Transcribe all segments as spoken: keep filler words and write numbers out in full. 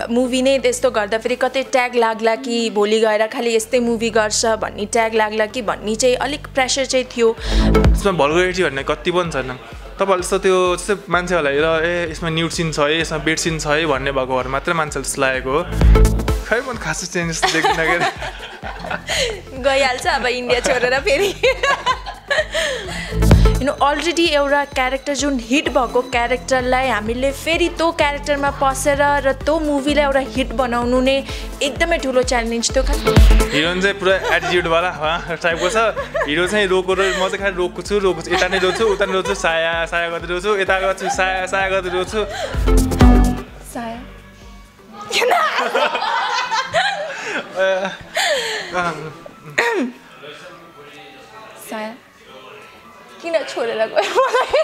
Movie नै त्यस्तो गर्दा फेरि कतै ट्याग लाग्ला कि भोलि गएर खालि यस्तै मुभी गर्छ भन्ने ट्याग लाग्ला कि भन्ने चाहिँ अलिक प्रेसर चाहिँ थियो। यसमा भल्गरिटी भन्ने कति पनि छैन। तपाईँहरूले जस्तो त्यो जस्तै मान्छेहरूलाई हेर ए यसमा न्युड सिन छ है यसमा बेड सिन छ है भन्ने भएको भएर मात्रै मान्छेले जस्तो लागेको हो। खै म खासै चेन्जेस देख्दिनँ के गइहाल्छ अब इन्डिया छोडेर फेरि यु नो अलरेडी एउटा क्यारेक्टर जुन हिट भएको क्यारेक्टरलाई हामीले फेरि त्यो क्यारेक्टरमा पसेर र त्यो मुभीलाई एउटा हिट बनाउनु नै एकदमै ठुलो च्यालेन्ज थियो। हिरोइन चाहिँ पुरा एटिट्युडवाला टाइपको छ। हिरो चाहिँ रोको र म चाहिँ खालि रोक्छु रोक्छु यता नै रोक्छु उता नै रोक्छु साया साया गर्दै रोक्छु यता गर्छु साया साया गर्दै रोक्छु साया साया किन छोडेर गयो मलाई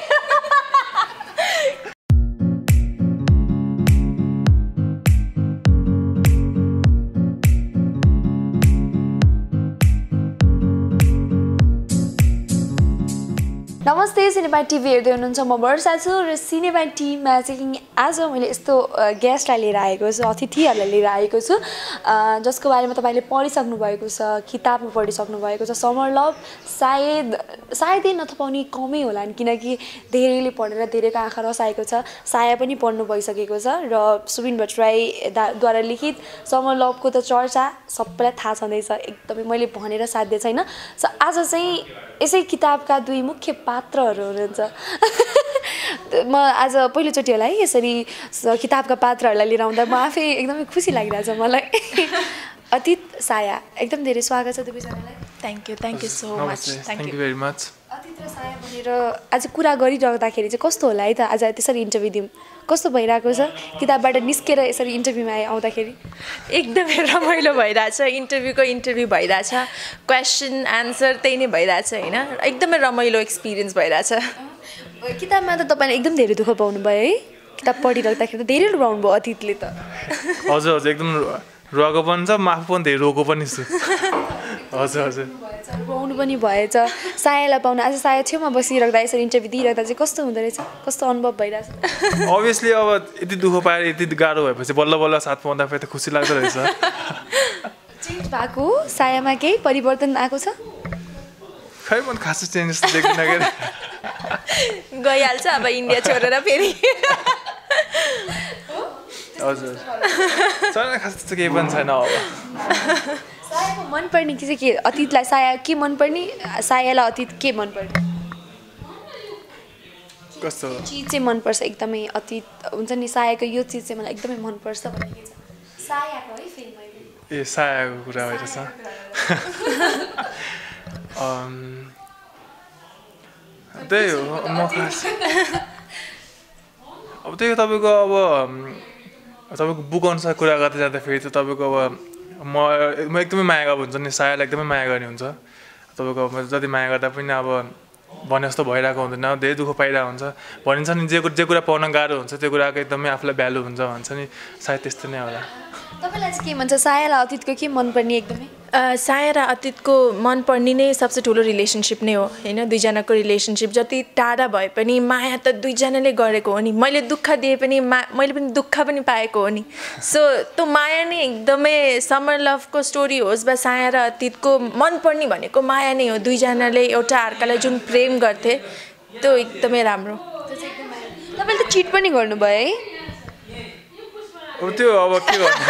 नमस्ते सिनेमा टिभी हेर्दै हुनुहुन्छ म वर्षा छु र सिनेमा टिममा चाहिँ आज मैले यस्तो गेस्टलाई लिएर आएको छु अतिथिहरूलाई लिएर आएको छु जसको बारेमा तपाईँले पढिसक्नु भएको छ किताबमा पढिसक्नु भएको छ समर लभ सायद सायदै नथा पाउने कमै होला नि किनकि धेरैले पढेर धेरैको आँखा रसाएको छ। साया पनि पढ्नु भइसकेको छ र सुबिन भट्टराईद्वारा लिखित समर लभको त चर्चा सबैलाई थाहा छँदैछ एकदमै मैले भनेर साध्य छैन। सो आज चाहिँ यसै किताबका दुई मुख्य पात्रहरू हुनुहुन्छ म आज पहिलोचोटि होला है यसरी किताबका पात्रहरूलाई लिएर आउँदा म आफै एकदमै खुसी लागिरहेछ मलाई। अतीत साया एकदम धेरै स्वागत छ दुवैजनालाई। Thank you thank you so much thank you very much. Atit र साया भनेर आज कुरा गरिरहँदाखेरि चाहिँ कस्तो होला है त आज त्यसरी इन्टरभ्यू दिउँ कस्तो भइरहेको छ किताबबाट निस्केर यसरी इन्टरभ्यूमा आए आउँदाखेरि? एकदमै रमाइलो भइरहेछ इन्टरभ्यूको इन्टरभ्यू भइरहेछ क्वेसन एन्सर त्यही नै भइरहेछ होइन एकदमै रमाइलो एक्सपिरियन्स भइरहेछ। किताबमा त तपाईँले एकदम धेरै दुःख पाउनुभयो है किताब पढिराख्दाखेरि त धेरै रुवाउनु भयो अतीतले त। हजुर हजुर एकदम रुवाएको पनि छ म आफू पनि धेरै रोएको पनि छु। हजुर हजुर रुवाउनु पनि भएछ। सायालाई पाउनु आज साया छेउमा बसिराख्दा यसरी इन्टरभ्यू दिइराख्दा चाहिँ कस्तो हुँदो रहेछ कस्तो अनुभव भइरहेछ? अभियसली अब यति दुःख पाएर यति गाह्रो भएपछि बल्ल बल्ल साथ पाउँदा फेरि त खुसी लाग्दो रहेछ। चेन्ज भएको सायामा केही परिवर्तन आएको छ? खै म खासै चेन्जेस देख्दिनँ के गइहाल्छ अब इन्डिया छोडेर फेरि हजुर छैन खास त्यस्तो केही पनि छैन। अब सायाको मनपर्ने के चाहिँ के अतीतलाई साया के मनपर्ने सायालाई अतीत के मनपर्ने कस्तो चिज चाहिँ मनपर्छ एकदमै अतीत हुन्छ नि सायाको यो चिज चाहिँ मलाई एकदमै मनपर्छ भन्ने के छ? सायाको है फेरि मैले ए सायाको कुरा भइरहेछ त्यही हो म खास अब त्यही हो तपाईँको अब तपाईँको बुक अनुसार कुरा गर्दै जाँदाखेरि चाहिँ तपाईँको अब म म एकदमै माया गर्नु हुन्छ नि सायालाई एकदमै माया गर्ने हुन्छ तपाईँको जति माया गर्दा पनि अब भने जस्तो भइरहेको हुँदैन धेरै दुःख पाइरहेको हुन्छ भनिन्छ नि जे जे कुरा पाउन गाह्रो हुन्छ त्यो कुराको एकदमै आफूलाई भ्यालु हुन्छ भन्छ नि सायद त्यस्तो नै होला। तपाईँलाई चाहिँ के भन्छ सायालाई अतीतको के मनपर्ने एकदमै? साया र अतीतको मनपर्ने नै सबसे ठुलो रिलेसनसिप नै हो होइन दुईजनाको रिलेसनसिप जति टाढा भए पनि माया त दुईजनाले गरेको हो नि मैले दुःख दिए पनि मा मैले पनि दुःख पनि पाएको हो नि। सो त्यो माया नै एकदमै समर लभको स्टोरी होस् वा साया र अतीतको मनपर्ने भनेको माया नै हो दुईजनाले एउटा अर्कालाई जुन प्रेम गर्थे त्यो एकदमै राम्रो। तपाईँले त चिट पनि गर्नुभयो है? अब त्यो अब के गर्नु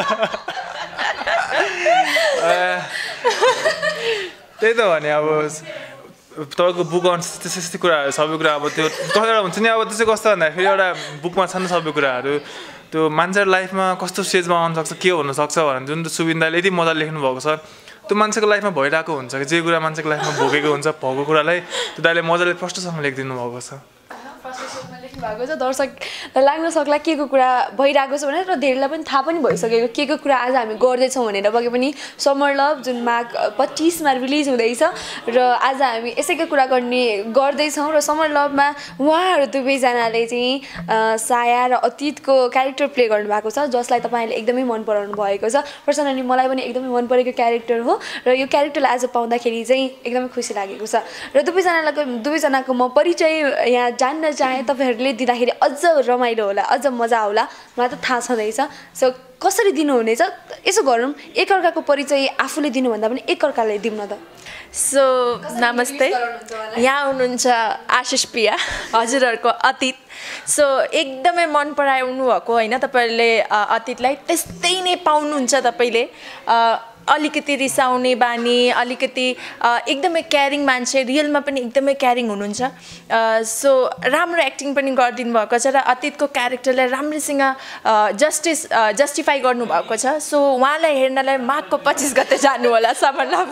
त्यही त भने अब तपाईँको बुक अनुसार त्यस्तै त्यस्तै कुराहरू सबै कुरा अब त्यो एउटा हुन्छ नि अब त्यो चाहिँ कस्तो भन्दाखेरि एउटा बुकमा छन् सबै कुराहरू त्यो मान्छेको लाइफमा कस्तो स्टेजमा आउनसक्छ के हुनसक्छ भनेर जुन सुबिन्दाले यति मजाले लेख्नु भएको छ त्यो मान्छेको लाइफमा भइरहेको हुन्छ कि जे कुरा मान्छेको लाइफमा भोगेको हुन्छ भएको कुरालाई त्यो दाइले मजाले प्रष्टसँग लेखिदिनु भएको छ। भएको छ दर्शकलाई लाग्न सक्ला के को कुरा भइरहेको छ भनेर र धेरैलाई पनि थाहा पनि भइसकेको के को कुरा आज हामी गर्दैछौँ भनेर पक्कै पनि समर लभ जुन माघ पच्चिसमा रिलिज हुँदैछ र आज हामी यसैको कुरा गर्ने गर्दैछौँ र समर लभमा उहाँहरू दुवैजनाले चाहिँ साया र अतीतको क्यारेक्टर प्ले गर्नुभएको छ जसलाई तपाईँले एकदमै मन पराउनु भएको छ। पर्सनली मलाई पनि एकदमै मन परेको क्यारेक्टर हो र यो क्यारेक्टरलाई आज पाउँदाखेरि चाहिँ एकदमै खुसी लागेको छ र दुवैजनालाई दुवैजनाको म परिचय यहाँ जान्न चाहे तपाईँहरूले तपाईँले दिँदाखेरि अझ रमाइलो होला अझ मजा होला मलाई त थाहा छँदैछ सो कसरी दिनुहुनेछ यसो गरौँ एकअर्काको परिचय आफूले दिनुभन्दा पनि एकअर्कालाई दिउँ न त सो नमस्ते यहाँ हुनुहुन्छ आशिष प्रिया हजुरहरूको अतीत सो एकदमै मन पराउनु भएको होइन तपाईँहरूले अतीतलाई त्यस्तै नै पाउनुहुन्छ तपाईँले अलिकति रिसाउने बानी अलिकति एकदमै क्यारिङ मान्छे रियलमा पनि एकदमै क्यारिङ हुनुहुन्छ सो राम्रो एक्टिङ पनि गरिदिनु भएको छ र अतीतको क्यारेक्टरलाई राम्रोसँग जस्टिस जस्टिफाई गर्नुभएको छ सो उहाँलाई हेर्नलाई माघको पच्चिस गते जानु होला समन्वय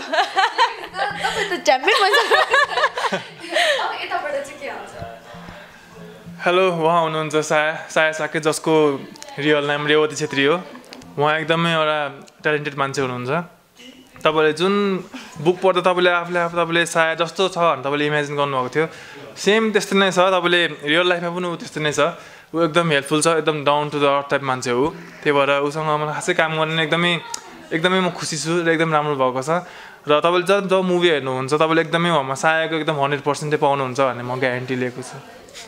हेलो उहाँ हुनुहुन्छ साया साया साके जसको रियल नाम रेवती छेत्री हो उहाँ एकदमै एउटा ट्यालेन्टेड मान्छे हुनुहुन्छ तपाईँले जुन बुक पढ्दा तपाईँले आफूले आफू तपाईँले साया जस्तो छ भने तपाईँले इमेजिन गर्नुभएको थियो सेम त्यस्तै नै छ तपाईँले रियल लाइफमा पनि ऊ त्यस्तै नै छ ऊ एकदम हेल्पफुल छ एकदम down to the earth type मान्छे हो त्यही भएर उसँग मलाई खासै काम गर्ने एकदमै एकदमै म खुसी छु र एकदम राम्रो भएको छ र तपाईँले जब जब मुभी हेर्नुहुन्छ तपाईँले एकदमै उहाँमा सायाको एकदम हन्ड्रेड पर्सेन्टै पाउनुहुन्छ भन्ने म ग्यारेन्टी लिएको छु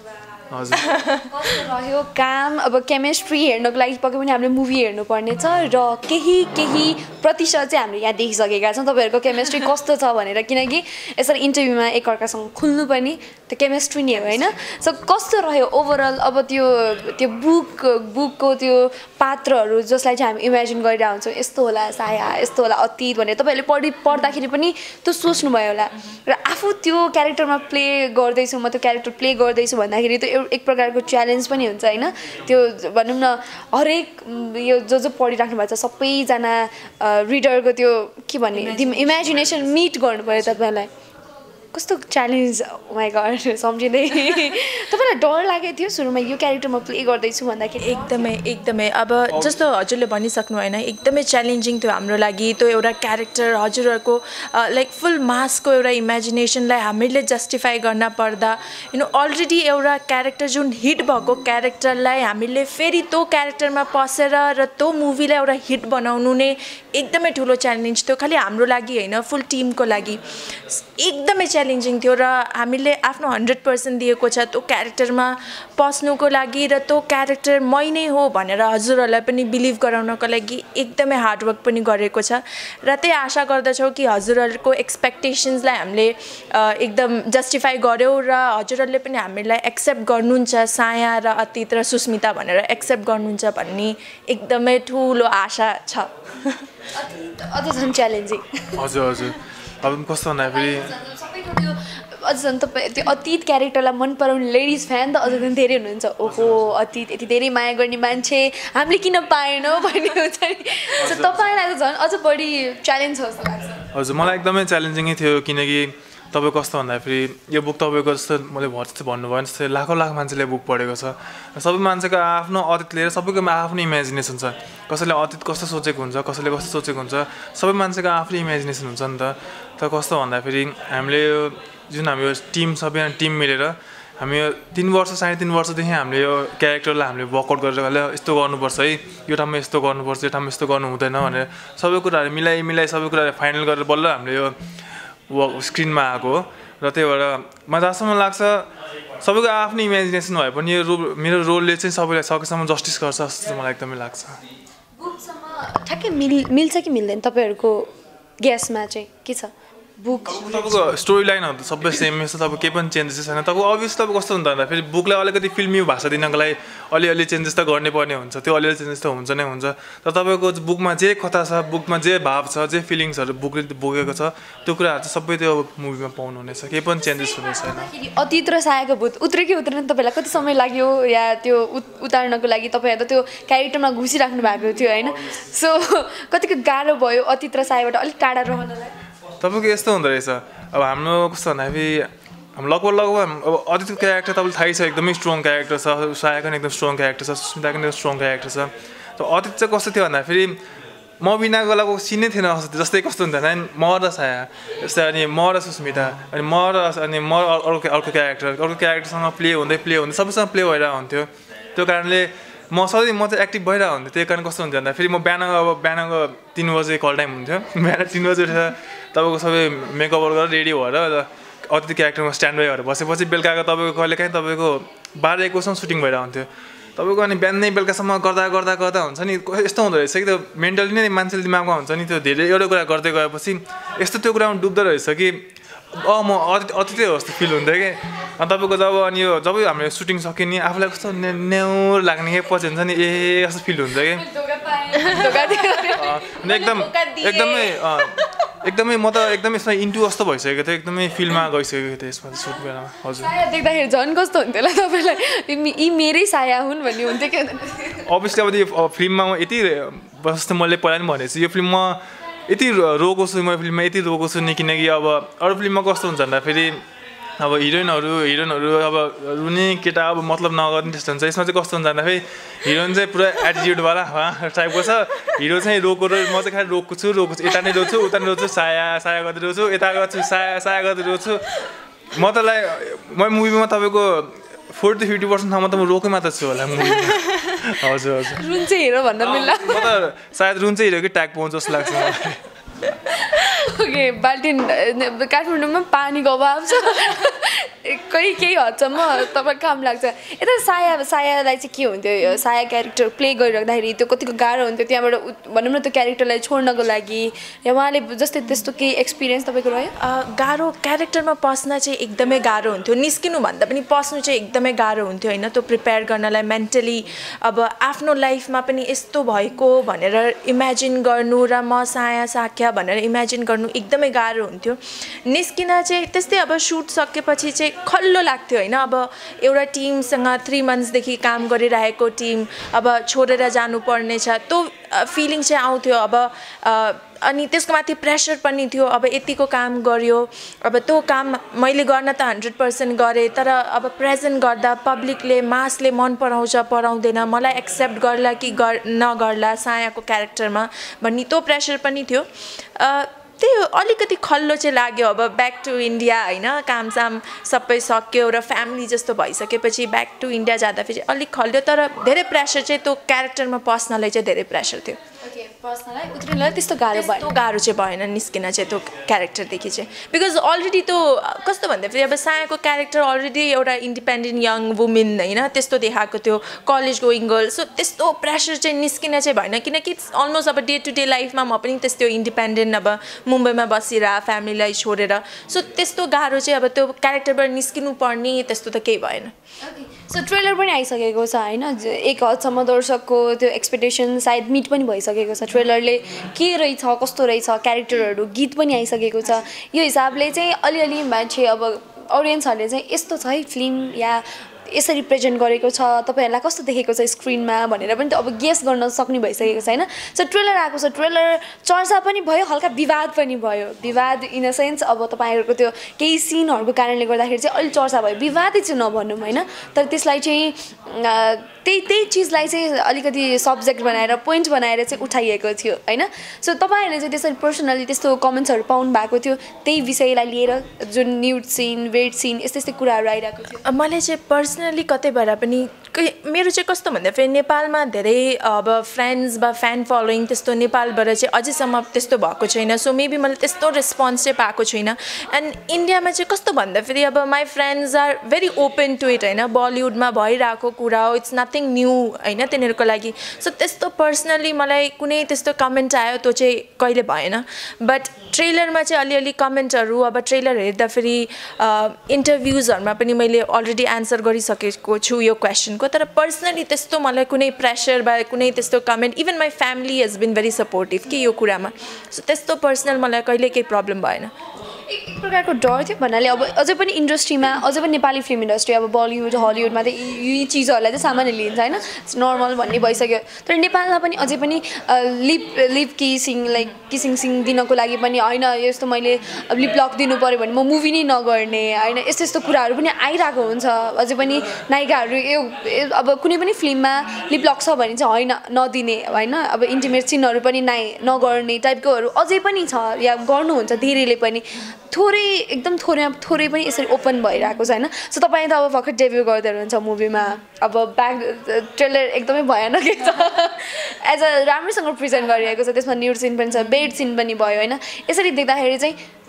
हजुर कस्तो रह्यो काम अब केमिस्ट्री हेर्नको लागि पक्कै पनि हामीले मुभी हेर्नुपर्ने छ र केही केही प्रतिशत चाहिँ हामीले यहाँ देखिसकेका छौँ तपाईँहरूको केमिस्ट्री कस्तो छ भनेर किनकि यसरी इन्टरभ्यूमा एकअर्कासँग खुल्नु पनि त्यो केमिस्ट्री नै हो होइन सो कस्तो रह्यो ओभरअल अब त्यो त्यो बुक बुकको त्यो पात्रहरू जसलाई चाहिँ हामी इमेजिन गरिरहेको हुन्छौँ यस्तो होला साया यस्तो होला अतीत भनेर तपाईँहरूले पढि पढ्दाखेरि पनि त्यो सोच्नुभयो होला र आफू त्यो क्यारेक्टरमा प्ले गर्दैछु म त्यो क्यारेक्टर प्ले गर्दैछु भन्दाखेरि त्यो एक प्रकारको च्यालेन्ज पनि हुन्छ होइन त्यो भनौँ न हरेक यो जो जो पढिराख्नु भएको छ सबैजना रिडरको त्यो के भन्ने इमेजिनेसन मिट गर्नु पऱ्यो तपाईँलाई कस्तो च्यालेन्ज माइ गड सम्झिँदै तपाईँलाई डर लागेको थियो सुरुमा यो क्यारेक्टरमा प्ले गर्दैछु भन्दाखेरि एकदमै एकदमै अब जस्तो हजुरले भनिसक्नु होइन एकदमै च्यालेन्जिङ थियो हाम्रो लागि त्यो एउटा क्यारेक्टर हजुरहरूको लाइक फुल मासको एउटा इमेजिनेसनलाई हामीले जस्टिफाई गर्न पर्दा यु नो अलरेडी एउटा क्यारेक्टर जुन हिट भएको क्यारेक्टरलाई हामीले फेरि त्यो क्यारेक्टरमा पसेर र त्यो मुभीलाई एउटा हिट बनाउनु नै एकदमै ठुलो च्यालेन्ज थियो खालि हाम्रो लागि होइन फुल टिमको लागि एकदमै च्यालेन्जिङ थियो र हामीले आफ्नो हन्ड्रेड पर्सेन्ट दिएको छ त्यो क्यारेक्टरमा पस्नुको लागि र त्यो क्यारेक्टर मै नै हो भनेर हजुरहरूलाई पनि बिलिभ गराउनको लागि एकदमै हार्डवर्क पनि गरेको छ र त्यही आशा गर्दछौँ कि हजुरहरूको एक्सपेक्टेसन्सलाई हामीले एकदम जस्टिफाई गऱ्यौँ र हजुरहरूले पनि हामीलाई एक्सेप्ट गर्नुहुन्छ साया र अतीत र सुस्मिता भनेर एक्सेप्ट गर्नुहुन्छ भन्ने एकदमै ठुलो आशा छ अझ झन् च्यालेन्जिङ हजुर हजुर अब कस्तो भन्दाखेरि सबैको त्यो अझ झन् तपाईँ त्यो अतीत क्यारेक्टरलाई मन पराउने लेडिज फ्यान त अझ झन् धेरै हुनुहुन्छ ओहो अतीत यति धेरै माया गर्ने मान्छे हामीले किन पाएनौँ भन्ने हुन्छ नि तपाईँलाई त झन् अझ बढी च्यालेन्ज छ जस्तो लाग्छ हजुर मलाई एकदमै च्यालेन्जिङै थियो किनकि तपाईँ कस्तो भन्दाखेरि यो बुक तपाईँको जस्तो मैले जस्तो भन्नुभयो जस्तै लाखौँ लाख मान्छेले बुक पढेको छ सबै मान्छेको आफ्नो अतीत लिएर सबैको आफ्नो इमेजिनेसन छ कसैले अतीत कस्तो सोचेको हुन्छ कसैले कस्तो सोचेको हुन्छ सबै मान्छेको आफ्नो इमेजिनेसन हुन्छ नि त तर कस्तो भन्दाखेरि हामीले यो जुन हामी यो टिम सबैजना टिम मिलेर हामी यो तिन वर्ष साढे तिन वर्षदेखि हामीले यो क्यारेक्टरलाई हामीले वर्कआउट गरेर यस्तो गर्नुपर्छ है यो ठाउँमा यस्तो गर्नुपर्छ यो ठाउँमा यस्तो गर्नु हुँदैन भनेर सबै कुराहरू मिलाइ मिलाइ सबै कुराहरू फाइनल गरेर बल्ल हामीले यो स्क्रिनमा आएको र त्यही भएर मलाई जहाँसम्म लाग्छ सबैको आफ्नो इमेजिनेसन भए पनि यो रो मेरो रोलले चाहिँ सबैलाई सकेसम्म जस्टिस गर्छ जस्तो मलाई एकदमै लाग्छ बुकसँग ठ्याक्कै मिल मिल्छ कि मिल्दैन तपाईँहरूको ग्यासमा चाहिँ के छ बुक तपाईँको स्टोरी लाइनहरू त सबै सेम छ तपाईँ केही पनि चेन्जेस छैन तपाईँको अभियस तपाईँ कस्तो हुन्छ भन्दाखेरि बुकलाई अलिकति फिल्मी भाषा दिनको लागि अलिअलि चेन्जेस त गर्नै पर्ने हुन्छ त्यो अलिअलि चेन्जेस त हुन्छ नै हुन्छ तर तपाईँको बुकमा जे कथा छ बुकमा जे भाव छ जे फिलिङ्सहरू बुकले बोकेको छ त्यो कुराहरू चाहिँ सबै त्यो मुभीमा पाउनुहुनेछ केही पनि चेन्जेस हुने छैन अतीत र सायाको भूत उत्रे कि उत्रेन तपाईँलाई कति समय लाग्यो या त्यो उतार्नको लागि तपाईँहरू त त्यो क्यारेक्टरमा घुसिराख्नु भएको थियो होइन सो कतिको गाह्रो भयो अतीत र सायाबाट अलिक टाढा रहनलाई तपाईँको यस्तो हुँदो रहेछ अब हाम्रो कस्तो भन्दाखेरि हाम्रो लगभग लगभग अब अतीतको क्यारेक्टर तपाईँलाई थाहै छ एकदमै स्ट्रङ क्यारेक्टर छ सायाको पनि एकदम स्ट्रङ क्यारेक्टर छ सुस्मिताको पनि एकदम स्ट्रङ क्यारेक्टर छ त अतीत चाहिँ कस्तो थियो भन्दाखेरि म बिनाको लागि सिनै थिएन जस्तै कस्तो हुन्छ भने म र साया जस्तै अनि म र सुस्मिता अनि म र अनि म अर्को अर्को क्यारेक्टर अर्को क्यारेक्टरसँग प्ले हुँदै प्ले हुँदै सबैसँग प्ले भइरहेको हुन्थ्यो त्यो कारणले म सधैँ म चाहिँ एक्टिभ भइरहेको हुन्थ्यो त्यही कारण कस्तो हुन्छ भन्दाखेरि म बिहानको अब बिहानको तिन बजे कल टाइम हुन्थ्यो बिहान तिन बजी उठेर तपाईँको सबै मेकअपहरू गरेर रेडी भएर अतिथि क्यारेक्टरमा स्ट्यान्ड बाई भएर बसेपछि बेलुकाको तपाईँको कहिले काहीँ तपाईँको बाह्र एक बजीसम्म सुटिङ भइरहेको हुन्थ्यो तपाईँको अनि बिहानै बेलुकासम्म गर्दा गर्दा गर्दा हुन्छ नि यस्तो हुँदो रहेछ कि त्यो मेन्टली नै मान्छेले दिमागमा हुन्छ नि त्यो धेरै एउटा कुरा गर्दै गएपछि यस्तो त्यो कुरामा डुब्दो रहेछ कि अँ म अति अतिथि हो जस्तो फिल हुन्थ्यो कि अनि तपाईँको जब अनि यो जब हाम्रो सुटिङ सक्यो नि आफूलाई कस्तो न्याउर लाग्ने के पछि हुन्छ नि ए जस्तो फिल हुन्छ कि एकदम एकदमै एकदमै म त एकदमै यसमा इन्टु जस्तो भइसकेको थियो एकदमै फिल्डमा गइसकेको थियो यसमा सुट बेलामा हजुर देख्दाखेरि झन् कस्तो हुन्थ्यो होला तपाईँलाई यी मेरै साया हुन् भन्ने हुन्थ्यो कि अभियसली अब यो फिल्ममा म यति जस्तो मैले पहिला पनि भनेको छु यो फिल्ममा यति रोएको छु म फिल्ममा यति रोएको छु नि किनकि अब अरू फिल्ममा कस्तो हुन्छ भन्दाखेरि अब हिरोइनहरू हिरोइनहरू अब रुने केटा अब मतलब नगर्ने त्यस्तो हुन्छ यसमा चाहिँ कस्तो हुन्छ भन्दाखेरि हिरोइन चाहिँ पुरा एटिट्युडवाला टाइपको छ हिरो चाहिँ रोको र म चाहिँ खालि रोक्छु छु रोक्छु छु यता नै रोक्छु उता नै रोक्छु साया साया गर्दै रोक्छु यता गर्छु साया साया गर्दै रोक्छु म त लाइक म मुभीमा तपाईँको फोर्टी फिफ्टी पर्सेन्टसम्म त म रोकै मात्र छु होला मुभीमा हजुर हजुर रुन चाहिँ हिरो भन्दा मिल्ला म त सायद रुन चाहिँ हिरो कि ट्याग पाउँछ जस्तो लाग्छ मलाई ओके बाल्टिन काठमाडौँमा पानीको अभाव छ कोही केही हदसम्म तपाईँको काम लाग्छ यता साया सायालाई चाहिँ के हुन्थ्यो साया क्यारेक्टर प्ले गरिराख्दाखेरि त्यो कतिको गाह्रो हुन्थ्यो त्यहाँबाट भनौँ न त्यो क्यारेक्टरलाई छोड्नको लागि या उहाँले जस्तै त्यस्तो केही एक्सपिरियन्स तपाईँको रह्यो गाह्रो क्यारेक्टरमा पस्न चाहिँ एकदमै गाह्रो हुन्थ्यो निस्किनुभन्दा पनि पस्नु चाहिँ एकदमै गाह्रो हुन्थ्यो होइन त्यो प्रिपेयर गर्नलाई मेन्टली अब आफ्नो लाइफमा पनि यस्तो भएको भनेर इमेजिन गर्नु र म साया साख्या भनेर इमेजिन गर्नु एकदमै गाह्रो हुन्थ्यो निस्किन चाहिँ त्यस्तै अब सुट सकेपछि चाहिँ खल्लो लाग्थ्यो होइन अब एउटा टिमसँग थ्री मन्थ्सदेखि काम गरिरहेको टिम अब छोडेर जानुपर्ने छ त्यो फिलिङ चाहिँ आउँथ्यो अब अनि त्यसको माथि प्रेसर पनि थियो अब यतिको काम गर्यो अब त्यो काम मैले गर्न त हन्ड्रेड पर्सेन्ट गरेँ तर अब प्रेजेन्ट गर्दा पब्लिकले मासले मन पराउँछ पराउँदैन मलाई एक्सेप्ट गर्ला कि गर नगर्ला सायाको क्यारेक्टरमा भन्ने त्यो प्रेसर पनि थियो त्यही अलिकति खल्लो चाहिँ लाग्यो अब ब्याक टु इन्डिया होइन कामसाम सबै सक्यो र फ्यामिली जस्तो भइसकेपछि ब्याक टु इन्डिया जाँदाखेरि अलिक खल्यो तर धेरै प्रेसर चाहिँ त्यो क्यारेक्टरमा पस्नलाई चाहिँ धेरै प्रेसर थियो ओके पस्नलाई उत्रिनलाई त्यस्तो गाह्रो भयो त्यो गाह्रो चाहिँ भएन निस्किन चाहिँ त्यो क्यारेक्टरदेखि चाहिँ बिकज अलरेडी त्यो कस्तो भन्दाखेरि अब सायाको क्यारेक्टर अलरेडी एउटा इन्डिपेन्डेन्ट यङ वुमेन होइन त्यस्तो देखाएको थियो कलेज गोइङ गर्ल सो त्यस्तो प्रेसर चाहिँ निस्किन चाहिँ भएन किनकि अलमोस्ट अब डे टु डे लाइफमा म पनि त्यस्तो इन्डिपेन्डेन्ट अब मुम्बईमा बसेर फ्यामिलीलाई छोडेर सो त्यस्तो गाह्रो चाहिँ अब त्यो क्यारेक्टरबाट निस्किनु पर्ने त्यस्तो त केही भएन सो ट्रेलर पनि आइसकेको छ होइन एक हदसम्म दर्शकको त्यो एक्सपेक्टेसन सायद मिट पनि भइसकेको छ ट्रेलरले के रहेछ कस्तो रहेछ क्यारेक्टरहरू गीत पनि आइसकेको छ यो हिसाबले चाहिँ अलिअलि मान्छे अब अडियन्सहरूले चाहिँ यस्तो छ है फिल्म या यसरी प्रेजेन्ट गरेको छ तपाईँहरूलाई कस्तो देखेको छ स्क्रिनमा भनेर पनि त अब गेस गर्न सक्ने भइसकेको छ होइन सो ट्रेलर आएको छ ट्रेलर चर्चा पनि भयो हल्का विवाद पनि भयो विवाद इन अ सेन्स अब तपाईँहरूको त्यो केही सिनहरूको कारणले गर्दाखेरि चाहिँ अलिक चर्चा भयो विवादै चाहिँ नभनौँ होइन तर त्यसलाई चाहिँ त्यही त्यही चिजलाई चाहिँ अलिकति सब्जेक्ट बनाएर पोइन्ट बनाएर चाहिँ उठाइएको थियो होइन सो तपाईँहरूले चाहिँ त्यसरी पर्सनली त्यस्तो कमेन्ट्सहरू पाउनु भएको थियो त्यही विषयलाई लिएर जुन न्युड सिन वेट सिन यस्तै यस्तै कुराहरू आइरहेको थियो मलाई चाहिँ पर्सनली कतैबाट पनि मेरो चाहिँ कस्तो भन्दा फेरि नेपालमा धेरै अब फ्रेन्ड्स वा फ्यान फलोइङ त्यस्तो नेपालबाट चाहिँ अझैसम्म त्यस्तो भएको छैन सो मेबी मैले त्यस्तो रेस्पोन्स चाहिँ पाएको छुइनँ एन्ड इन्डियामा चाहिँ कस्तो भन्दाखेरि अब my friends are very open to it होइन बलिउडमा भइरहेको कुरा हो इट्स नथिङ न्यू होइन तिनीहरूको लागि सो त्यस्तो पर्सनली मलाई कुनै त्यस्तो कमेन्ट आयो त्यो चाहिँ कहिले भएन बट ट्रेलरमा चाहिँ अलिअलि कमेन्टहरू अब ट्रेलर हेर्दाखेरि इन्टरभ्युजहरूमा पनि मैले अलरेडी एन्सर गरिसकेको छु यो क्वेसनको तर पर्सनली त्यस्तो मलाई कुनै प्रेसर वा कुनै त्यस्तो comment even my family has been very supportive कि यो कुरामा सो त्यस्तो पर्सनल मलाई कहिले केही प्रब्लम भएन एक प्रकारको डर थियो भन्नाले अब अझै पनि इन्डस्ट्रीमा अझै पनि नेपाली फिल्म इन्डस्ट्री अब बलिउड हलिउडमा त यी चिजहरूलाई चाहिँ सामान्य लिन्छ होइन नर्मल भन्ने भइसक्यो तर नेपालमा पनि अझै पनि lip lip kissing like kissing सिङ दिनको लागि पनि होइन यस्तो मैले लिप लक दिनु पऱ्यो भने म मुभी नै नगर्ने होइन यस्तो यस्तो कुराहरू पनि आइरहेको हुन्छ अझै पनि नायिकाहरू ए अब कुनै पनि फिल्ममा लिप लक छ भने चाहिँ होइन नदिने होइन अब इन्टिमेट सिनहरू पनि नाइ नगर्ने टाइपकोहरू अझै पनि छ या गर्नुहुन्छ धेरैले पनि थोरै एकदम थोरै थोरै पनि यसरी ओपन भइरहेको छ होइन सो तपाईँ त अब भर्खर डेब्यु गर्दै हुनुहुन्छ मुभीमा अब ब्याक ट्रेलर एकदमै भयानकै छ एज अ राम्रोसँग प्रेजेन्ट गरिरहेको छ त्यसमा न्युड सिन पनि छ बेड सिन पनि भयो होइन यसरी देख्दाखेरि चाहिँ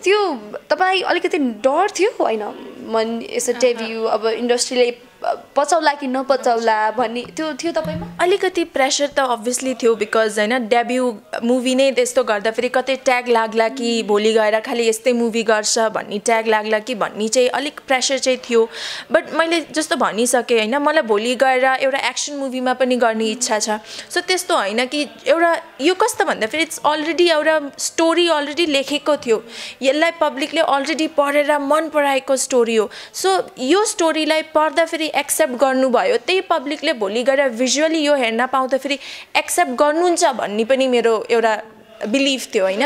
त्यो तपाईँ अलिकति डर थियो होइन मन यसो डेब्यू अब इन्डस्ट्रीले पचाउला कि नपचाउला भन्ने त्यो थियो तपाईँमा अलिकति प्रेसर त अभियसली थियो बिकज होइन डेब्यू मुभी नै त्यस्तो गर्दाखेरि कतै ट्याग लाग्ला कि भोलि गएर खालि यस्तै मुभी गर्छ भन्ने ट्याग लाग्ला कि भन्ने चाहिँ अलिक प्रेसर चाहिँ थियो बट मैले जस्तो भनिसकेँ होइन मलाई भोलि गएर एउटा एक्सन मुभीमा पनि गर्ने इच्छा छ सो त्यस्तो होइन कि एउटा यो कस्तो भन्दाखेरि इट्स अलरेडी एउटा स्टोरी अलरेडी लेखेको थियो यसलाई पब्लिकले अलरेडी पढेर मन पराएको स्टोरी हो सो यो स्टोरीलाई पढ्दाखेरि एक्सेप्ट गर्नुभयो त्यही पब्लिकले भोलि गएर भिजुअली यो हेर्न पाउँदाखेरि एक्सेप्ट गर्नुहुन्छ भन्ने पनि मेरो एउटा बिलिभ थियो होइन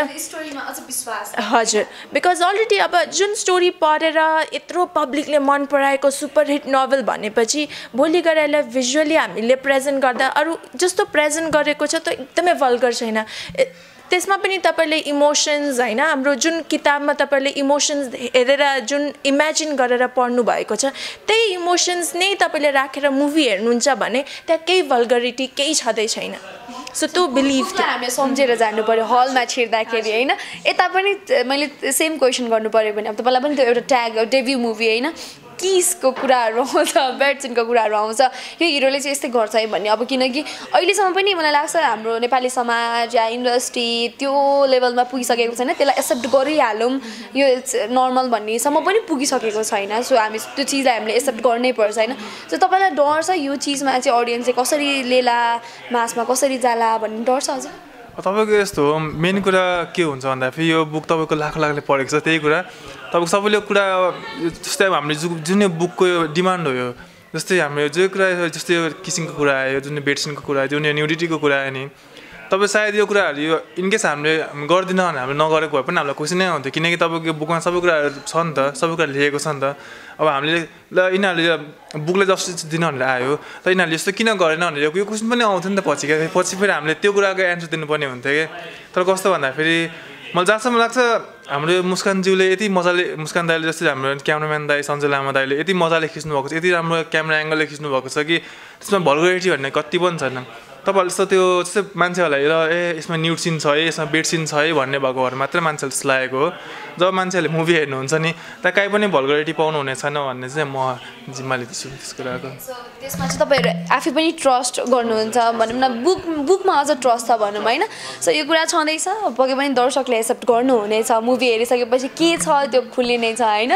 हजुर बिकज अलरेडी अब जुन स्टोरी पढेर यत्रो पब्लिकले मन पराएको सुपरहिट नोभल भनेपछि भोलि गएर यसलाई भिजुअली हामीले प्रेजेन्ट गर्दा अरू जस्तो प्रेजेन्ट गरेको छ त्यो एकदमै भल्गर छैन त्यसमा पनि तपाईँले इमोसन्स होइन हाम्रो जुन किताबमा तपाईँले इमोसन्स हेरेर जुन इमेजिन गरेर पढ्नु भएको छ त्यही इमोसन्स नै तपाईँले राखेर मुभी हेर्नुहुन्छ भने त्यहाँ केही भल्गरिटी केही छँदै छैन सो त्यो बिलिभ थियो हामीले सम्झेर जानु पऱ्यो हलमा छिर्दाखेरि होइन यता पनि मैले सेम क्वेसन गर्नु पऱ्यो भने अब तपाईँलाई पनि त्यो एउटा ट्याग डेब्यू मुभी होइन किसको कुराहरू आउँछ बेडसिनको कुराहरू आउँछ यो हिरोले चाहिँ यस्तै गर्छ है भन्ने अब किनकि अहिलेसम्म पनि मलाई लाग्छ हाम्रो नेपाली समाज या इन्डस्ट्री त्यो लेभलमा पुगिसकेको छैन त्यसलाई एक्सेप्ट गरिहालौँ यो नर्मल भन्नेसम्म पनि पुगिसकेको छैन सो हामी त्यो चिजलाई हामीले एक्सेप्ट गर्नै पर्छ होइन सो तपाईँलाई डर छ यो चिजमा चाहिँ अडियन्स चाहिँ कसरी लिएला मासमा कसरी जाला भन्ने डर छ अझ तपाईँको यस्तो हो मेन कुरा के हुन्छ भन्दाखेरि यो बुक तपाईँको लाख लाखले पढेको छ त्यही कुरा तपाईँको सबैले कुरा जस्तै अब हामीले जु जुन यो बुकको यो डिमान्ड हो यो जस्तै हाम्रो जो कुरा जस्तै यो किसिमको कुरा आयो जुन बेडसिनको कुरा आयो जुन यो न्युडिटीको कुरा आयो नि तपाईँ सायद यो कुराहरू यो इनकेस हामीले गर्दिनँ भने हामीले नगरेको भए पनि हामीलाई खुसी नै हुन्थ्यो किनकि तपाईँको बुकमा सबै कुराहरू छ नि त सबै कुरा लेखेको छ नि त अब हामीले ल यिनीहरूले बुकलाई जस्टिस दिन भनेर आयो त यिनीहरूले यस्तो किन गरेन भनेर यो क्वेसन पनि आउँथ्यो नि त पछि क्या पछि फेरि हामीले त्यो कुराको एन्सर दिनुपर्ने हुन्थ्यो कि तर कस्तो भन्दाखेरि मलाई जहाँसम्म लाग्छ हाम्रो मुस्कानज्यूले यति मजाले मुस्कान दाइले जस्तै हाम्रो क्यामराम्यान दाइ सञ्जय लामा दाइले यति मजाले खिच्नु भएको छ यति राम्रो क्यामेरा एङ्गलले खिच्नु भएको छ कि त्यसमा भल्गरिटी भन्ने कति पनि छैन तपाईँहरूले जस्तो त्यो जस्तै मान्छेहरूलाई र ए यसमा न्युड सिन छ है यसमा बेड सिन छ है भन्ने भएको भएर मात्रै मान्छेहरूले जस्तो लागेको हो जब मान्छेहरूले मुभी हेर्नुहुन्छ नि त्यहाँ काहीँ पनि भल्गरिटी पाउनु हुने छैन भन्ने चाहिँ म जिम्मा लिँदैछु त्यस कुराको त्यसमा चाहिँ तपाईँहरू आफै पनि ट्रस्ट गर्नुहुन्छ भनौँ न बुक बुकमा अझ ट्रस्ट छ भनौँ होइन सो यो कुरा छँदैछ पक्कै पनि दर्शकले एक्सेप्ट गर्नुहुनेछ मुभी हेरिसकेपछि के छ त्यो खुलिने छ होइन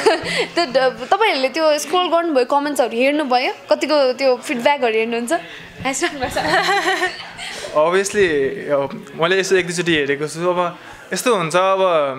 त्यो तपाईँहरूले त्यो स्क्रोल गर्नुभयो कमेन्ट्सहरू हेर्नुभयो कतिको त्यो फिडब्याकहरू हेर्नुहुन्छ अभियसली मैले यसो एक दुईचोटि हेरेको छु अब यस्तो हुन्छ अब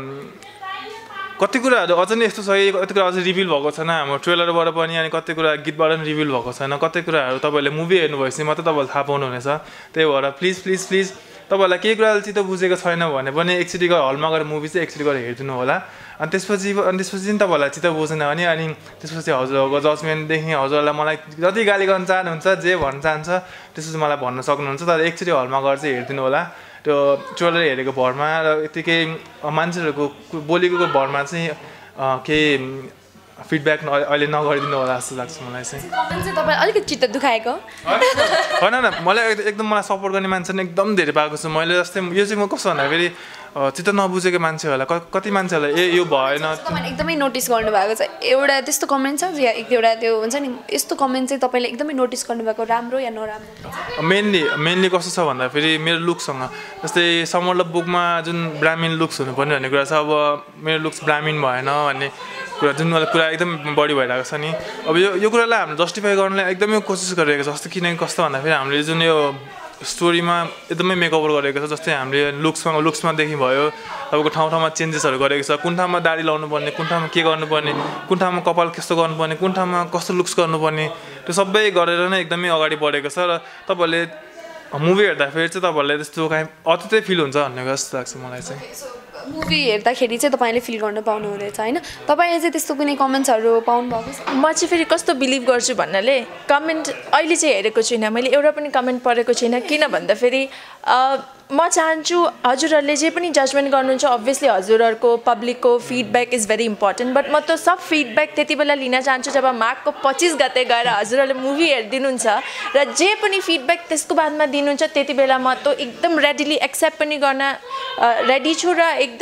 कति कुराहरू अझ नै यस्तो छ कति कुरा अझै रिभिल भएको छैन हाम्रो ट्रेलरबाट पनि अनि कति कुरा गीतबाट पनि रिभिल भएको छैन कति कुराहरू तपाईँहरूले मुभी हेर्नु भएपछि मात्रै तपाईँहरूले थाहा पाउनुहुनेछ त्यही भएर प्लिज प्लिज प्लिज तपाईँहरूलाई केही कुराले चित्त बुझेको छैन भने पनि एकचोटि गएर हलमा गएर मुभी चाहिँ एकचोटि गएर हेरिदिनु होला अनि त्यसपछि अनि त्यसपछि चाहिँ तपाईँहरूलाई चित्त बुझेन भने अनि त्यसपछि हजुरहरूको जजमेन्टदेखि हजुरहरूलाई मलाई जति गाली गर्न चाहनुहुन्छ जे भन्न चाहन्छ त्यसपछि मलाई भन्न सक्नुहुन्छ तर एकचोटि हलमा गएर चाहिँ हेरिदिनु होला त्यो ट्रेलर हेरेको भरमा र यतिकै मान्छेहरूको बोलेको भरमा चाहिँ केही फिडब्याक अहिले नगरिदिनु होला जस्तो लाग्छ मलाई चाहिँ कमेन्ट चाहिँ तपाईँ अलिकति चित्त दुखाएको होइन न मलाई एकदम मलाई सपोर्ट गर्ने मान्छे नै एकदम धेरै पाएको छु मैले जस्तै यो चाहिँ म कस्तो भन्दाखेरि चित्त नबुझेको मान्छेहरूलाई कति मान्छेहरूलाई ए यो भएन तपाईँले एकदमै नोटिस गर्नुभएको छ एउटा त्यस्तो कमेन्ट छ या एउटा त्यो हुन्छ नि यस्तो कमेन्ट चाहिँ तपाईँले एकदमै नोटिस गर्नुभएको राम्रो या नराम्रो मेनली मेनली कस्तो छ भन्दाखेरि मेरो लुक्ससँग जस्तै समर लभ बुकमा जुन ब्राह्मीण लुक्स हुनुपर्ने भन्ने कुरा छ अब मेरो लुक्स ब्राह्मीण भएन भन्ने कुरा जुन मलाई कुरा एकदम बढी भइरहेको छ नि अब यो यो कुरालाई हामीले जस्टिफाई गर्नलाई एकदमै कोसिस गरिरहेको छ जस्तो किनकि कस्तो भन्दाखेरि हामीले जुन यो स्टोरीमा एकदमै मेकओभर गरेको छ जस्तै हामीले लुक्समा लुक्समादेखि भयो तपाईँको ठाउँ ठाउँमा चेन्जेसहरू गरेको छ कुन ठाउँमा दाढी लाउनु पर्ने कुन ठाउँमा के गर्नुपर्ने कुन ठाउँमा कपाल कस्तो गर्नुपर्ने कुन ठाउँमा कस्तो लुक्स गर्नुपर्ने त्यो सबै गरेर नै एकदमै अगाडि बढेको छ र तपाईँहरूले मुभी हेर्दाखेरि चाहिँ तपाईँहरूले त्यस्तो काहीँ अत्यन्तै फिल हुन्छ भन्ने जस्तो लाग्छ मलाई चाहिँ मुभी हेर्दाखेरि चाहिँ तपाईँले फिल गर्न पाउनुहुनेछ होइन तपाईँले चाहिँ त्यस्तो कुनै कमेन्ट्सहरू पाउनु भएको छ म चाहिँ फेरि कस्तो बिलिभ गर्छु भन्नाले कमेन्ट अहिले चाहिँ हेरेको छुइनँ मैले एउटा पनि कमेन्ट पढेको छुइनँ किन भन्दाखेरि म चाहन्छु हजुरहरूले जे पनि जजमेन्ट गर्नुहुन्छ अभियसली हजुरहरूको पब्लिकको feedback is very important but म त सब फिडब्याक त्यति बेला लिन चाहन्छु जब मार्चको पच्चिस गते गएर हजुरहरूले मुभी हेरिदिनुहुन्छ र जे पनि फिडब्याक त्यसको बादमा दिनुहुन्छ त्यति बेला म त एकदम रेडिली एक्सेप्ट पनि गर्न रेडी छु र एकदम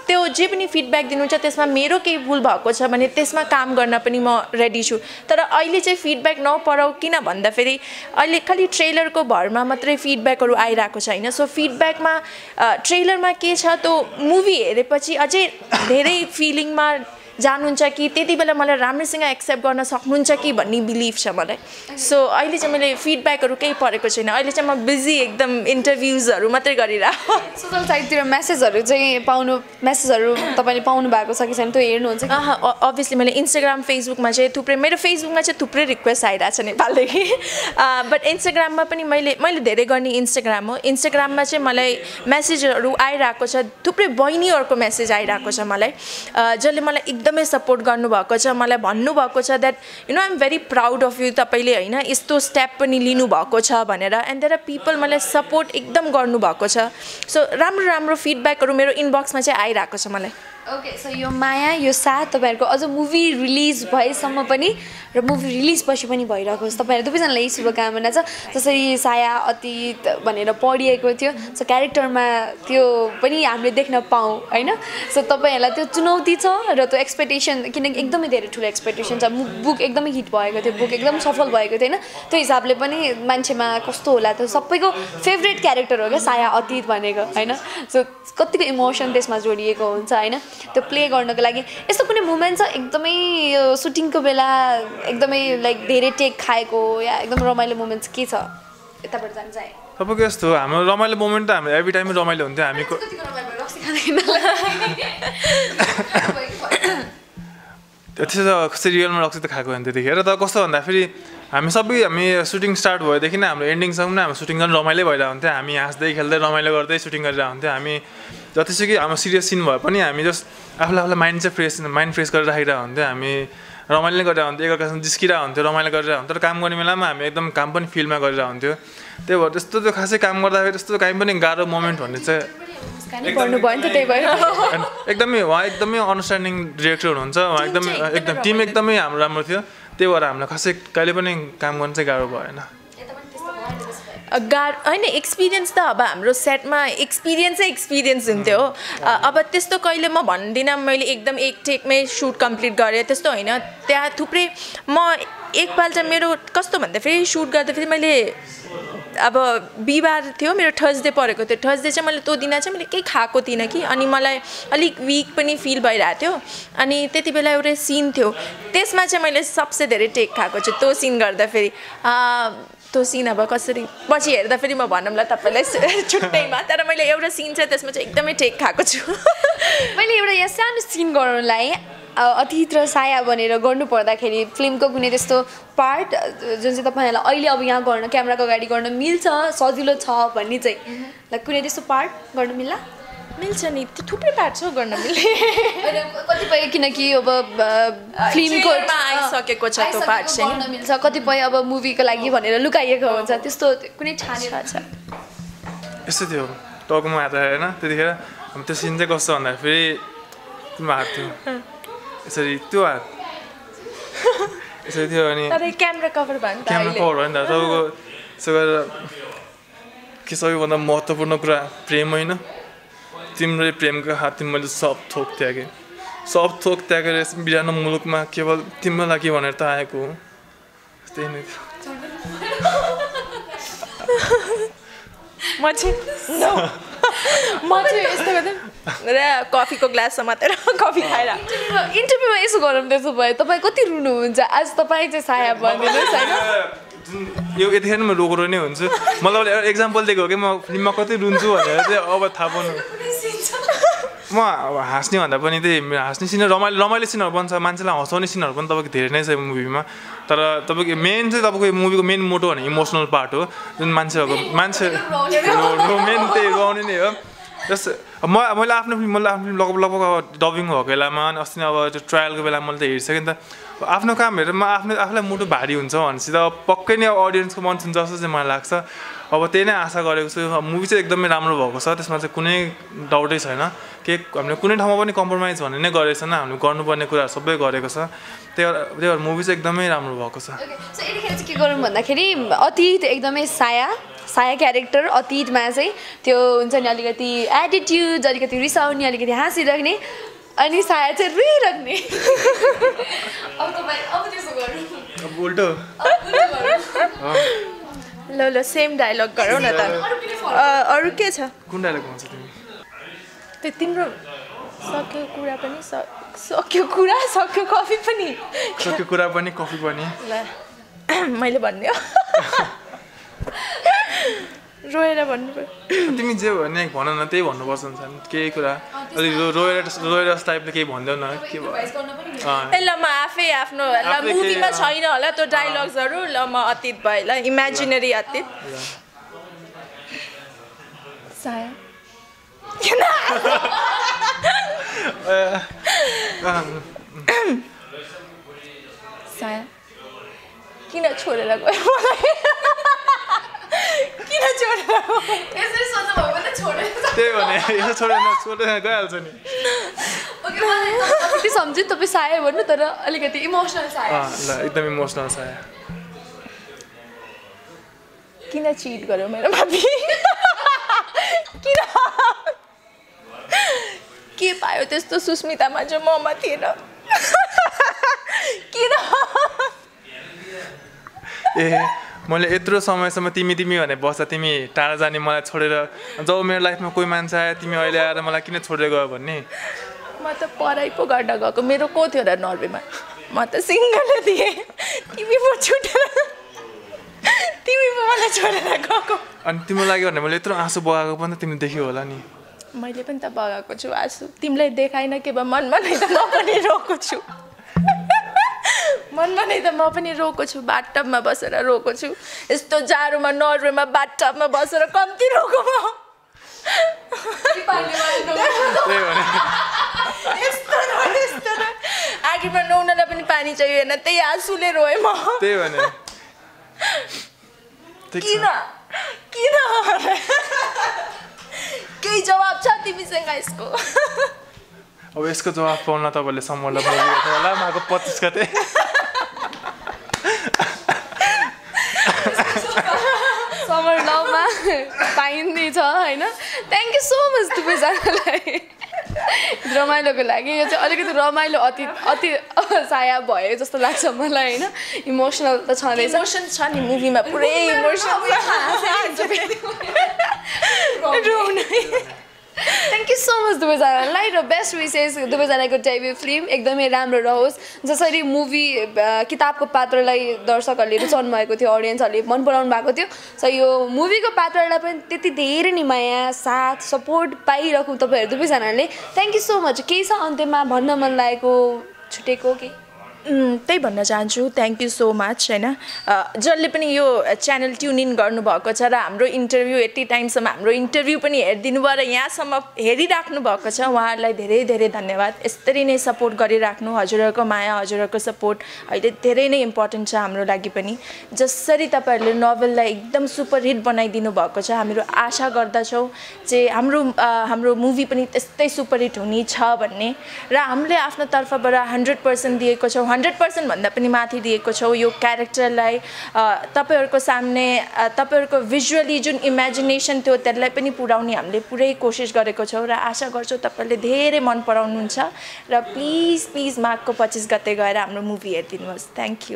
त्यो जे पनि फिडब्याक दिनुहुन्छ त्यसमा मेरो केही भुल भएको छ भने त्यसमा काम गर्न पनि म रेडी छु तर अहिले चाहिँ फिडब्याक नपराउ किन भन्दाखेरि अहिले खालि ट्रेलरको भरमा मात्रै फिडब्याकहरू आइरहेको छ होइन सो फिडब्याकमा ट्रेलरमा के छ त्यो मुभी हेरेपछि अझै धेरै फिलिङमा जानुहुन्छ कि त्यति बेला मलाई राम्रोसँग एक्सेप्ट गर्न सक्नुहुन्छ कि भन्ने बिलिभ छ मलाई सो अहिले चाहिँ मैले फिडब्याकहरू केही परेको छैन अहिले चाहिँ म बिजी एकदम इन्टरभ्युजहरू मात्रै गरिरहेको सोसल साइटतिर मेसेजहरू चाहिँ पाउनु मेसेजहरू तपाईँले पाउनु भएको छ कि छैन त्यो हेर्नुहुन्छ अभियसली मैले इन्स्टाग्राम फेसबुकमा चाहिँ थुप्रै मेरो फेसबुकमा चाहिँ थुप्रै रिक्वेस्ट आइरहेको छ नेपालदेखि बट इन्स्टाग्राममा पनि मैले मैले धेरै गर्ने इन्स्टाग्राम हो इन्स्टाग्राममा चाहिँ मलाई मेसेजहरू आइरहेको छ थुप्रै बहिनीहरूको मेसेज आइरहेको छ मलाई जसले मलाई एकदमै सपोर्ट गर्नुभएको छ मलाई भन्नुभएको छ that you know I am very proud of you तपाईँले होइन यस्तो स्टेप पनि लिनुभएको छ भनेर एन्ड देयर आर पिपल मलाई सपोर्ट एकदम गर्नुभएको छ सो राम्रो राम्रो फिडब्याकहरू मेरो इनबक्समा चाहिँ आइरहेको छ मलाई ओके सो यो माया यो साथ तपाईँहरूको अझ मुभी रिलिज भएसम्म पनि र मुभी रिलिज पछि पनि भइरहेको छ तपाईँहरू दुवैजनालाई शुभकामना छ जसरी साया अतीत भनेर पढिएको थियो सो क्यारेक्टरमा त्यो पनि हामीले देख्न पाऊँ होइन सो तपाईँहरूलाई त्यो चुनौती छ र त्यो एक्सपेक्टेसन किनकि एकदमै धेरै ठुलो एक्सपेक्टेसन छ बुक एकदमै हिट भएको थियो बुक एकदम सफल भएको थियो होइन त्यो हिसाबले पनि मान्छेमा कस्तो होला त्यो सबैको फेभरेट क्यारेक्टर हो क्या साया अतीत भनेको होइन सो कतिको इमोसन त्यसमा जोडिएको हुन्छ होइन त्यो प्ले गर्नको लागि यस्तो कुनै मोमेन्ट छ एकदमै सुटिङको बेला एकदमै लाइक धेरै टेक खाएको या एकदम रमाइलो मोमेन्ट्स के छ यताबाट जान्छ है तपाईँको यस्तो हाम्रो रमाइलो मोमेन्ट त हाम्रो एभ्री टाइमै रमाइलो हुन्थ्यो हामी त्यसो त कसरी रियलमा रक्सी त खाएको होइन त्यतिखेर तर कस्तो भन्दाखेरि हामी सबै हामी सुटिङ स्टार्ट भएदेखि नै हाम्रो एन्डिङसम्म नै हाम्रो सुटिङ गर्न रमाइलो भइरहेको हुन्थ्यो हामी हाँस्दै खेल्दै रमाइलो गर्दै सुटिङ गरिरहेको हुन्थ्यो हामी जतिसुकै हाम्रो सिरियस सिन भए पनि हामी जस्ट आफूलाई आफूलाई माइन्ड चाहिँ फ्रेस माइन्ड फ्रेस गरेर राखिरहेको हुन्थ्यो हामी रमाइलो नै गरिरहेको हुन्थ्यो एकअर्कासँग जिस्किरहेको हुन्थ्यो रमाइलो गरिरहेको हुन्थ्यो तर काम गर्ने बेलामा हामी एकदम काम पनि फिल्डमा गरिरहेको हुन्थ्यो त्यही भएर त्यस्तो त्यो खासै काम गर्दाखेरि त्यस्तो काहीँ पनि गाह्रो मोमेन्ट भन्ने चाहिँ एकदमै उहाँ एकदमै अन्डरस्ट्यान्डिङ डिरेक्टर हुनुहुन्छ उहाँ एकदमै एकदम टिम एकदमै हाम्रो राम्रो थियो त्यही भएर हामीलाई खासै कहिले पनि काम गर्न चाहिँ गाह्रो भएन गाह्रो होइन एक्सपिरियन्स त अब हाम्रो सेटमा एक्सपिरियन्सै एक्सपिरियन्स हुन्थ्यो हो अब त्यस्तो कहिले म भन्दिनँ मैले एकदम एक टेकमै सुट कम्प्लिट गरेँ त्यस्तो होइन त्यहाँ थुप्रै म एकपल्ट मेरो कस्तो भन्दाखेरि सुट गर्दाखेरि मैले अब बिहिबार थियो मेरो थर्सडे परेको थियो थर्सडे चाहिँ मैले त्यो दिन चाहिँ मैले केही खाएको थिइनँ कि अनि मलाई अलिक विक पनि फिल भइरहेको थियो अनि त्यति बेला एउटा सिन थियो त्यसमा चाहिँ मैले सबसे धेरै टेक खाएको छु त्यो सिन गर्दाखेरि त्यो सिन अब कसरी पछि हेर्दाखेरि म भनौँला तपाईँलाई छुट्टैमा तर मैले एउटा सिन छ त्यसमा चाहिँ एकदमै टेक खाएको छु मैले एउटा यहाँ सानो सिन गराउनलाई अतीत र साया भनेर गर्नु पर्दाखेरि फिल्मको कुनै त्यस्तो पार्ट जुन चाहिँ तपाईँहरूलाई अहिले अब यहाँ गर्न क्यामेराको अगाडि गर्न मिल्छ सजिलो छ भन्ने चाहिँ लाइक कुनै त्यस्तो पार्ट गर्न मिल्ला मिल्छ नि त्यो थुप्रै पार्ट छ गर्न मिल्ने कतिपय किनकि अब फिल्मको आइसकेको छ त्यो पार्ट चाहिँ मिल्छ कतिपय अब मुभीको लागि भनेर लुकाइएको हुन्छ त्यस्तो कुनै ठानेर छ यस्तो थियो टाउकोमा हात होइन त्यतिखेर त्यो सिन चाहिँ कस्तो भन्दाखेरि तिम्रो हात थियो यसरी त्यो हात यसरी थियो अनि क्यामेरा कभर भयो नि क्यामेरा कभर भयो नि त तपाईँको यसो गरेर के सबैभन्दा महत्त्वपूर्ण कुरा प्रेम होइन तिम्रो प्रेमको हात मैले सब थोक त्यागेँ सब थोक त्यागेर बिरानो मुलुकमा केवल तिम्रो लागि भनेर त आएको हो त्यही नै थियो म चाहिँ म चाहिँ यस्तो गर्दा कफीको ग्लास समातेर कफी खाएर इन्टरभ्यूमा यसो गरौँ त्यसो भए तपाईँ कति रुनुहुन्छ आज तपाईँ चाहिँ साया भनिदिनुहोस् होइन यो यतिखेर म रोको नै हुन्छु मलाई एउटा इक्जाम्पल दिएको हो कि म फिल्ममा कति रुन्छु भनेर चाहिँ अब थाहा पाउनु म अब हाँस्ने भन्दा पनि त्यही हाँस्ने सिनहरू रमाइलो रमाइलो सिनहरू बन्छ मान्छेलाई हँसाउने सिनहरू पनि तपाईँको धेरै नै छ मुभीमा तर तपाईँको मेन चाहिँ तपाईँको मुभीको मेन मोटो भने इमोसनल पार्ट हो जुन मान्छेहरूको मान्छे मेन त्यही रुवाउने नै हो जस्तो म मैले आफ्नो फिल्म मैले आफ्नो फिल्म लगभग लगभग अब डबिङ भएको बेलामा अनि अस्ति अब त्यो ट्रायलको बेलामा मैले त हेरिसकेँ नि त आफ्नो काम हेरेर म आफ्नो आफूलाई मुटु भारी हुन्छ भनेपछि त पक्कै नै अब अडियन्सको मन छुन्छ जस्तो चाहिँ मलाई लाग्छ अब त्यही नै आशा गरेको छु मुभी चाहिँ एकदमै राम्रो भएको छ त्यसमा चाहिँ कुनै डाउटै छैन के हामीले कुनै ठाउँमा पनि कम्प्रोमाइज भन्ने नै गरेको छैन हामीले गर्नुपर्ने कुराहरू सबै गरेको छ त्यही भएर त्यही भएर मुभी चाहिँ एकदमै राम्रो भएको छ सो यतिखेर चाहिँ के गरौँ भन्दाखेरि अतीत एकदमै साया साया क्यारेक्टर अतीतमा चाहिँ त्यो हुन्छ नि अलिकति एटिट्युड अलिकति रिसाउने अलिकति हाँसिराख्ने अनि साया चाहिँ रोइराख्ने अब तपाईँ अब त्यसो गर्नु अब उल्टो ल ल सेम डायलग गरौ न त अरू के छ कुन डायलग भन्छ तिमी त्यो तिम्रो सक्यो कुरा पनि सक्यो कुरा सक्यो कफी पनि सक्यो कुरा पनि कफी पनि ल मैले भन्ने हो रोएर भन्नु पर्यो तिमी जे भने भन न त्यही भन्नुपर्छ नि केही कुरा अलि रोएर रोएर टाइपले केही भन्दैौ न के भयो ए ल म आफै आफ्नो ल मुभीमा छैन होला त्यो डायलग्सहरू ल म अतीत भए ल इमेजिनेरी अतीत साया साया किन छोडेर गयो मलाई किन छोडेर यसरी सोच्नु भयो भने छोडेर त्यही भने यसो छोडेर छोडेर गइहाल्छ नि ओके सम्झिनु तपाईँ साया भन्नु तर अलिकति इमोसनल साया ल एकदम इमोसनल साया किन चिट गर्यो मेरो भाबी किन के पायो त्यस्तो सुस्मितामा जो ममा थिएन किन ए मैले यत्रो समयसम्म तिमी तिमी भने बस्छ तिमी टाढा जाने मलाई छोडेर जब मेरो लाइफमा कोही मान्छे आयो तिमी अहिले आएर मलाई किन छोडेर गयो भन्ने म त पढाइ पो गर्न गएको मेरो को थियो र नर्वेमा म त सिङ्गलै थिएँ तिमी पो छुटेर तिमी पो मलाई छोडेर गएको अनि तिम्रो लागि भने मैले यत्रो आँसु बगाएको पनि त तिमीले देख्यौ होला नि मैले पनि त बगाएको छु आँसु तिमीलाई देखाइन के भयो मनमा नै त म पनि रोएको छु मनमा नै त म पनि रोएको छु बाथटबमा बसेर रोएको छु यस्तो जाडोमा नर्वेमा बाथटबमा बसेर कम्ती रोएको म यस्तो यस्तो आखिरमा नुहाउनलाई पनि पानी चाहिएन त्यही आँसुले रोएँ म त्यही भने किन किन केही जवाब छ तिमीसँग यसको अब यसको जवाब पाउन तपाईँले समरलाई मुभी हेर्नु होला माको पच्चिस गते समर लभमा पाइने छ होइन थ्याङ्क यू सो मच तपाईँजनालाई रमाइलोको लागि यो चाहिँ अलिकति रमाइलो अति अति साया भयो जस्तो लाग्छ मलाई होइन इमोसनल त छँदैछ इमोसन छ नि मुभीमा पुरै emotion thank you so much दुवैजनालाई र बेस्ट विसेस दुवैजनाको डेब्यू फिल्म एकदमै राम्रो रहोस् जसरी मुभी किताबको पात्रलाई दर्शकहरूले रुचाउनु भएको थियो अडियन्सहरूले मन पराउनु भएको थियो सो यो मुभीको पात्रलाई पनि त्यति धेरै नै माया साथ सपोर्ट पाइरहेको तपाईँहरू दुवैजनाले थ्याङ्क यू सो मच केही छ अन्त्यमा भन्न मन लागेको छुटेको के त्यही भन्न चाहन्छु थ्याङ्क यू सो मच होइन जसले पनि यो च्यानल ट्युन इन गर्नुभएको छ र हाम्रो इन्टरभ्यू यति टाइमसम्म हाम्रो इन्टरभ्यू पनि हेरिदिनु भयो र यहाँसम्म हेरिराख्नु भएको छ उहाँहरूलाई धेरै धेरै धन्यवाद यसरी नै सपोर्ट गरिराख्नु हजुरहरूको माया हजुरहरूको सपोर्ट अहिले धेरै नै इम्पोर्टेन्ट छ हाम्रो लागि पनि जसरी तपाईँहरूले नोभेललाई एकदम सुपर हिट बनाइदिनु भएको छ हामीहरू आशा गर्दछौँ चाहिँ हाम्रो हाम्रो मुभी पनि त्यस्तै सुपर हिट हुने छ भन्ने र हामीले आफ्नो तर्फबाट हन्ड्रेड पर्सेन्ट दिएको छौँ हन्ड्रेड पर्सेन्ट भन्दा पनि माथि दिएको छौँ यो क्यारेक्टरलाई तपाईँहरूको सामने तपाईँहरूको भिजुअली जुन इमेजिनेसन थियो त्यसलाई पनि पुर्याउने हामीले पुरै कोसिस गरेको छौँ र आशा गर्छौँ तपाईँहरूले धेरै मन पराउनुहुन्छ र प्लिज प्लिज माघको पच्चिस गते गएर हाम्रो मुभी हेरिदिनुहोस् थ्याङ्क यू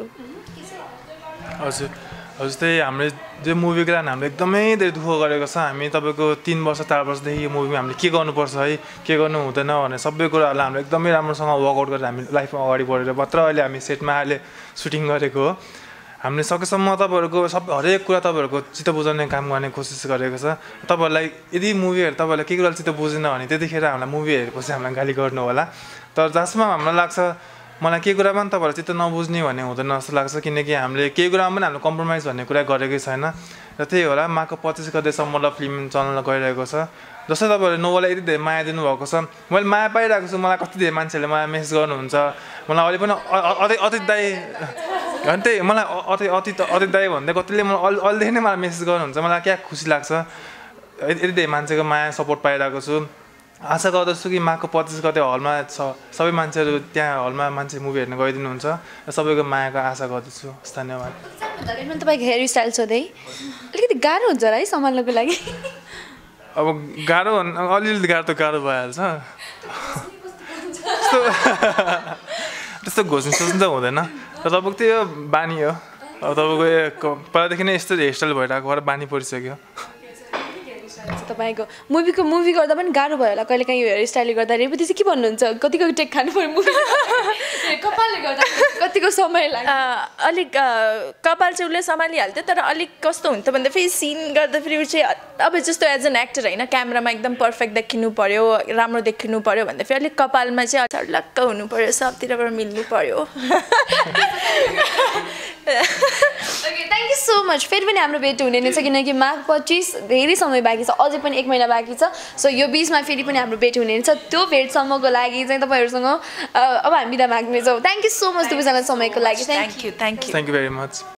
हजुर हजुर त्यही हामीले त्यो मुभीको लागि हामीले एकदमै धेरै दुःख गरेको छ हामी तपाईँको तिन वर्ष चार वर्षदेखि यो मुभीमा हामीले के गर्नुपर्छ है के गर्नु हुँदैन भने सबै कुराहरूलाई हामीले एकदमै राम्रोसँग वर्कआउट गरेर हामी लाइफमा अगाडि बढेर मात्र अहिले हामी सेटमा अहिले सुटिङ गरेको हो हामीले सकेसम्म तपाईँहरूको सब हरेक कुरा तपाईँहरूको चित्त बुझाउने काम गर्ने कोसिस गरेको छ तपाईँहरूलाई यदि मुभीहरू तपाईँहरूलाई के कुरा चित्त बुझेन भने त्यतिखेर हामीलाई मुभी हेरेपछि हामीलाई गाली गर्नु होला तर जसमा हामीलाई लाग्छ मलाई केही कुरामा पनि तपाईँहरू चित्त नबुझ्ने भन्ने हुँदैन जस्तो लाग्छ किनकि हामीले केही कुरामा पनि हामीले कम्प्रोमाइज भन्ने कुरा गरेकै छैन र त्यही होला माघको पच्चिस गतेसम्म फिल्म चल्न गइरहेको छ जस्तै तपाईँहरूले नोभललाई यति धेरै माया दिनुभएको छ मैले माया पाइरहेको छु मलाई कति धेरै मान्छेहरूले मलाई मेसेज गर्नुहुन्छ मलाई अहिले पनि अति अति दाई अनि त्यही मलाई अति अति अति दाई भन्दै कतिले मलाई अलि अहिलेदेखि नै मलाई मेसेज गर्नुहुन्छ मलाई क्या खुसी लाग्छ यति धेरै मान्छेको माया सपोर्ट पाइरहेको छु आशा गर्दछु कि माघको पच्चिस गते हलमा छ सबै मान्छेहरू त्यहाँ हलमा मान्छे मुभी हेर्न गइदिनुहुन्छ र सबैको मायाको आशा गर्दछु। धन्यवाद। तपाईँको हेयर स्टाइल सोधै अलिकति गाह्रो हुन्छ होला है सम्हाल्नको लागि? अब गाह्रो अलिअलि गाह्रो त गाह्रो भइहाल्छ त्यस्तो त्यस्तो घोच्ने सोच्नु त हुँदैन र तपाईँको त्यो बानी हो। अब तपाईँको पहिलादेखि नै यस्तो हेयरस्टाइल भइरहेको भएर बानी परिसक्यो। तपाईँको मुभीको मुभी गर्दा पनि गाह्रो भयो होला कहिले काहीँ हेयर स्टाइलले गर्दा रेपति चाहिँ के भन्नुहुन्छ कतिको टेक खानु पऱ्यो मुभी कपालले गर्दा कतिको समय लाग्यो? अलिक कपाल चाहिँ उसले सम्हालिहाल्थ्यो तर अलिक कस्तो हुन्थ्यो भन्दा फेरि सिन गर्दाखेरि चाहिँ अब जस्तो एज एन एक्टर होइन क्यामेरामा एकदम पर्फेक्ट देखिनु पऱ्यो राम्रो देखिनु पऱ्यो भन्दा फेरि अलिक कपालमा चाहिँ छर्लक्क हुनु पऱ्यो सबतिरबाट मिल्नु पऱ्यो। Okay thank you so much. फेरि पनि हाम्रो भेट हुने नै छ किनकि माघ पच्चिस धेरै समय बाँकी छ अझै पनि एक महिना बाँकी छ सो यो बिचमा फेरि पनि हाम्रो भेट हुने छ त्यो भेटसम्मको लागि चाहिँ तपाईँहरूसँग अब हामी बिदा माग्नेछौँ। थ्याङ्क यू सो मच दुवैजना समयको लागि। Thank you thank you thank you very much.